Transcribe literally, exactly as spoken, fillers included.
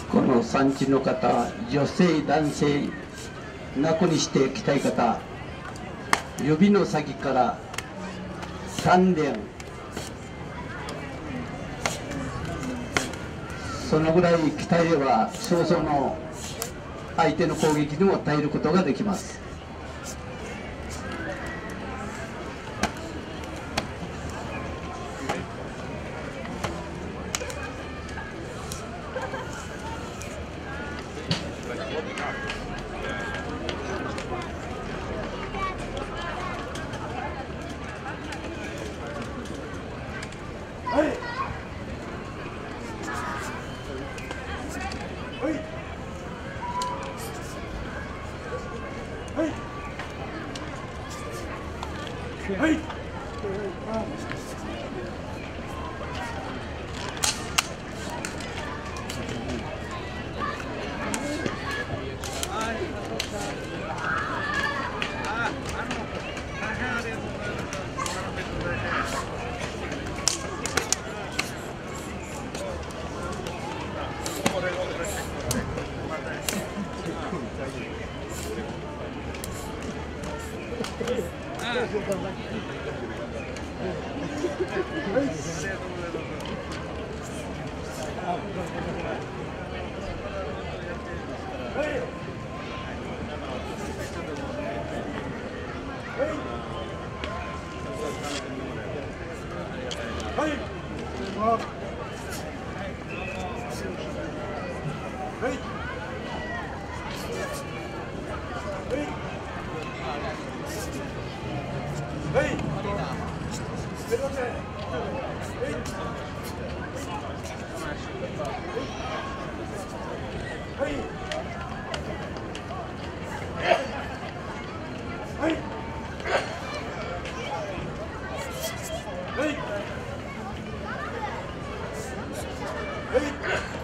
この産地の方、女性男性楽にしていきたい方、指の先からさん連、そのぐらい鍛えれば少々の相手の攻撃にも耐えることができます。 はい。はい。Hey!